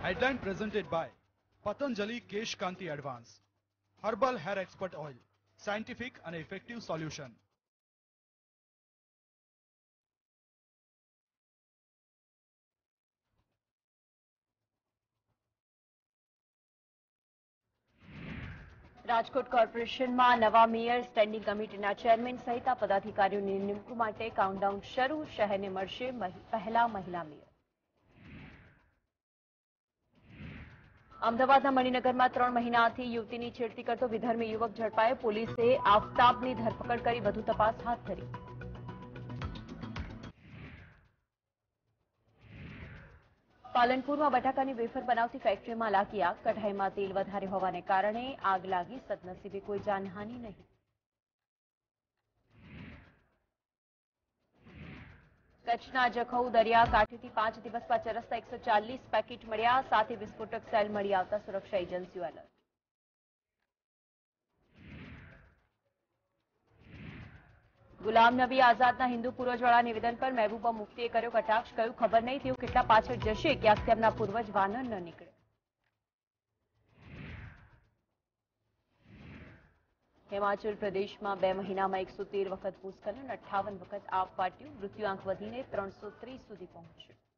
Headline presented by Patanjali Kesh Kanti Advance. Herbal Hair Expert Oil. Scientific and effective solution. Rajkot કોર્પોરેશનમાં નવા mayor standing કમિટીના chairman સહિત પદાધિકારીઓની નિમણૂક માટે countdown શરૂ. શહેરને મળશે પહેલા મહિલા મેયર. અમદાવાદના મણિનગરમાં 3 મહિનાથી યુવતીની છેડતી કરતો વિધર્મી યુવક ઝડપાયો. પોલીસે આફતાબની ધરપકડ કરી વધુ તપાસ હાથ ધરી. પાલનપુરમાં બટાકાની વેફર બનાવતી ફેક્ટરીમાં લાગી આગ. કઢાઈમાં તેલ વધારે હોવાને કારણે આગ લાગી. સદનસીબે કોઈ જાનહાનિ નહીં. કચ્છના જખૌ દરિયાકાંઠેથી 5 દિવસ બાદ ચરસતા 140 પેકેટ મળ્યા. સાથે વિસ્ફોટક સેલ મળી આવતા સુરક્ષા એજન્સીઓ એલર્ટ. ગુલામ નબી આઝાદના હિન્દુ પૂર્વજવાળા નિવેદન પર મહેબૂબા મુફ્તીએ કર્યો કટાક્ષ. કહ્યું, ખબર નહીં તેઓ કેટલા પાછળ જશે, ક્યાંક તેમના પૂર્વજ વાનર ન નીકળે. હિમાચલ પ્રદેશમાં 2 મહિનામાં 113 વખત ભૂસ્ખલન, 58 વખત આગ ફાટ્યું. મૃત્યુઆંક વધીને 330 સુધી પહોંચ્યો.